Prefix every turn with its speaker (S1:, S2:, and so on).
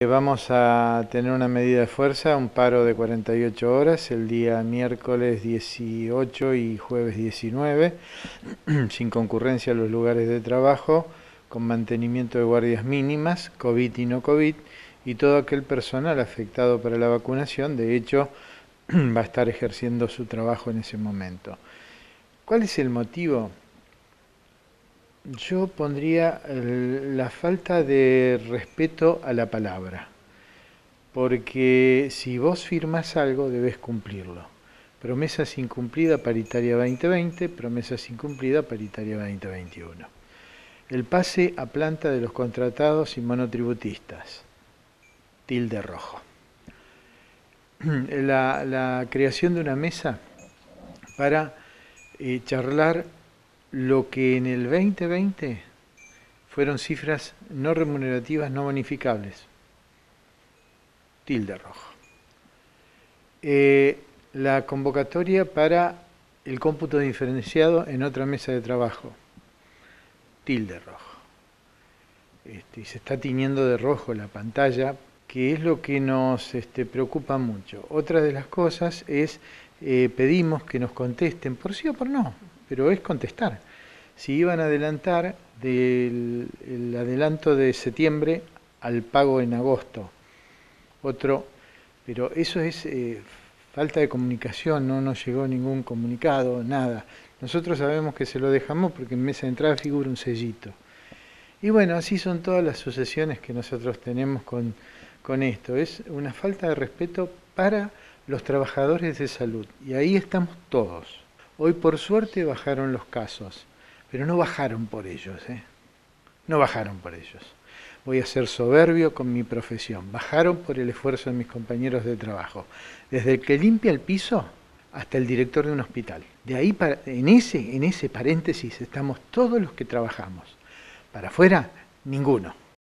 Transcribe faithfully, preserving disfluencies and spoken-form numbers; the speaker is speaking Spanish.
S1: Vamos a tener una medida de fuerza, un paro de cuarenta y ocho horas, el día miércoles dieciocho y jueves diecinueve, sin concurrencia a los lugares de trabajo, con mantenimiento de guardias mínimas, COVID y no COVID, y todo aquel personal afectado para la vacunación, de hecho, va a estar ejerciendo su trabajo en ese momento. ¿Cuál es el motivo? Yo pondría la falta de respeto a la palabra, porque si vos firmás algo debes cumplirlo. Promesas incumplida paritaria veinte veinte, promesas incumplida paritaria veinte veintiuno. El pase a planta de los contratados y monotributistas, tilde rojo. La, la creación de una mesa para eh, charlar lo que en el veinte veinte fueron cifras no remunerativas no bonificables, tilde rojo. Eh, la convocatoria para el cómputo diferenciado en otra mesa de trabajo, tilde rojo. Este, y se está tiñendo de rojo la pantalla, que es lo que nos este, preocupa mucho. Otra de las cosas es, eh, pedimos que nos contesten, por sí o por no, pero es contestar. Si iban a adelantar del el adelanto de septiembre al pago en agosto. Otro, pero eso es eh, falta de comunicación, no nos llegó ningún comunicado, nada. Nosotros sabemos que se lo dejamos porque en mesa de entrada figura un sellito. Y bueno, así son todas las sucesiones que nosotros tenemos con, con esto. Es una falta de respeto para los trabajadores de salud. Y ahí estamos todos. Hoy por suerte bajaron los casos, pero no bajaron por ellos, ¿eh? No bajaron por ellos. Voy a ser soberbio con mi profesión. Bajaron por el esfuerzo de mis compañeros de trabajo. Desde el que limpia el piso hasta el director de un hospital. De ahí, para, en, ese, en ese paréntesis, estamos todos los que trabajamos. Para afuera, ninguno.